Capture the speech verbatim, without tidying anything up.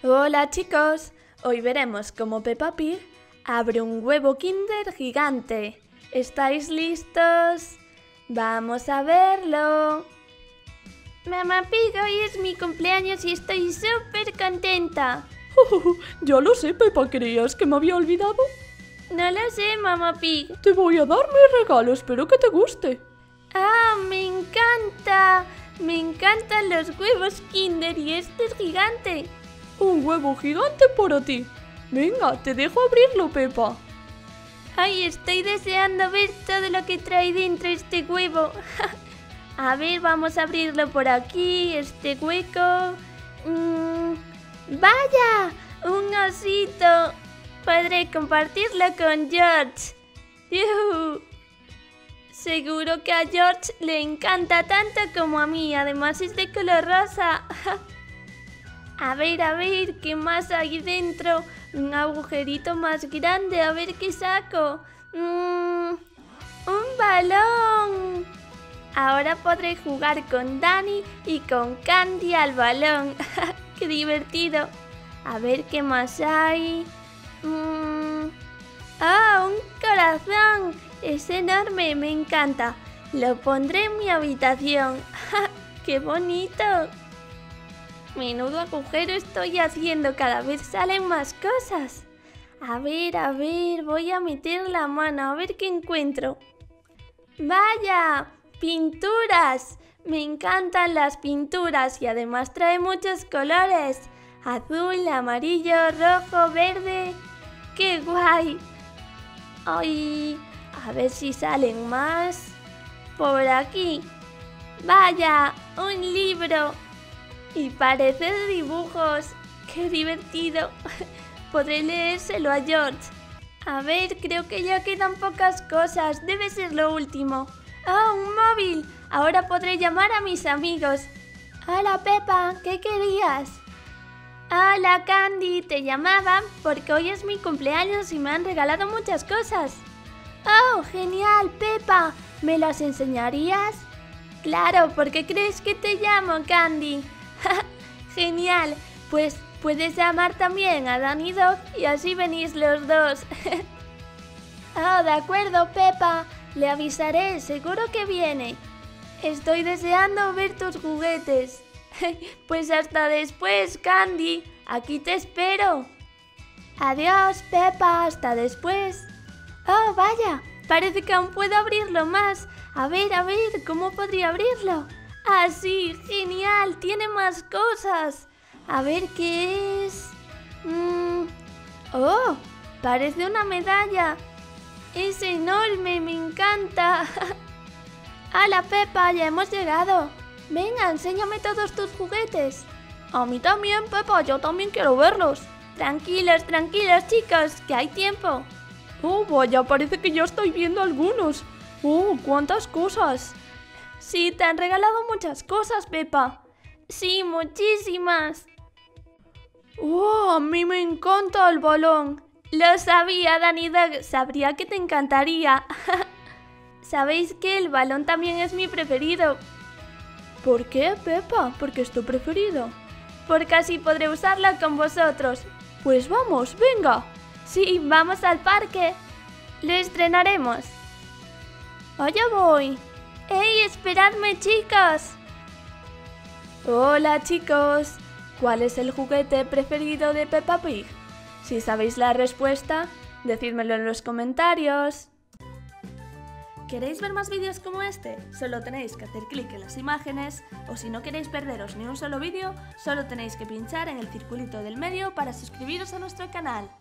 Hola chicos, hoy veremos cómo Peppa Pig abre un huevo Kinder gigante. ¿Estáis listos? ¡Vamos a verlo! Mamá Pig, hoy es mi cumpleaños y estoy súper contenta. Ya lo sé, Peppa, ¿creías que me había olvidado? No lo sé, Mamá Pig. Te voy a dar mi regalo, espero que te guste. ¡Ah, me encanta! Me encantan los huevos Kinder y este es gigante. Un huevo gigante para ti. Venga, te dejo abrirlo, Peppa. Ay, estoy deseando ver todo lo que trae dentro este huevo. A ver, vamos a abrirlo por aquí, este hueco. Mm, ¡Vaya! ¡Un osito! Podré compartirlo con George. ¡Yuhu! Seguro que a George le encanta tanto como a mí. Además es de color rosa. A ver, a ver, ¿qué más hay dentro? Un agujerito más grande, a ver qué saco. Mm, ¡Un balón! Ahora podré jugar con Dani y con Candy al balón. ¡Qué divertido! A ver qué más hay. Mm, ¡Ah, un corazón! Es enorme, me encanta. Lo pondré en mi habitación. ¡Qué bonito! Menudo agujero estoy haciendo, cada vez salen más cosas. A ver, a ver, voy a meter la mano a ver qué encuentro. ¡Vaya! ¡Pinturas! Me encantan las pinturas y además trae muchos colores. Azul, amarillo, rojo, verde. ¡Qué guay! ¡Ay! A ver si salen más. Por aquí. ¡Vaya! ¡Un libro! Y parece de dibujos. ¡Qué divertido! Podré leérselo a George. A ver, creo que ya quedan pocas cosas. Debe ser lo último. ¡Oh, un móvil! Ahora podré llamar a mis amigos. Hola, Peppa, ¿qué querías? Hola, Candy, te llamaba porque hoy es mi cumpleaños y me han regalado muchas cosas. ¡Oh, genial, Peppa! ¿Me las enseñarías? Claro, ¿por qué crees que te llamo, Candy? Genial, pues puedes llamar también a Danny Dog y así venís los dos. Oh, de acuerdo, Peppa, le avisaré, seguro que viene. Estoy deseando ver tus juguetes. Pues hasta después, Candy, aquí te espero. Adiós, Peppa, hasta después. Oh, vaya, parece que aún puedo abrirlo más. A ver, a ver, ¿cómo podría abrirlo? ¡Ah, sí! ¡Genial! ¡Tiene más cosas! A ver qué es... Mm. ¡Oh! Parece una medalla. ¡Es enorme! ¡Me encanta! ¡Hala, Peppa! ¡Ya hemos llegado! Venga, enséñame todos tus juguetes. A mí también, Peppa. Yo también quiero verlos. Tranquilos, tranquilos, chicos, que hay tiempo. Oh, vaya, parece que ya estoy viendo algunos. Oh, cuántas cosas. Sí, te han regalado muchas cosas, Peppa. Sí, muchísimas. ¡Oh, a mí me encanta el balón! Lo sabía, Danny Dog. Sabría que te encantaría. ¿Sabéis que el balón también es mi preferido? ¿Por qué, Peppa? ¿Por qué es tu preferido? Porque así podré usarlo con vosotros. Pues vamos, venga. Sí, vamos al parque. Lo estrenaremos. Allá voy. ¡Ey, esperadme, chicos! Hola, chicos. ¿Cuál es el juguete preferido de Peppa Pig? Si sabéis la respuesta, decídmelo en los comentarios. ¿Queréis ver más vídeos como este? Solo tenéis que hacer clic en las imágenes, o si no queréis perderos ni un solo vídeo, solo tenéis que pinchar en el circulito del medio para suscribiros a nuestro canal.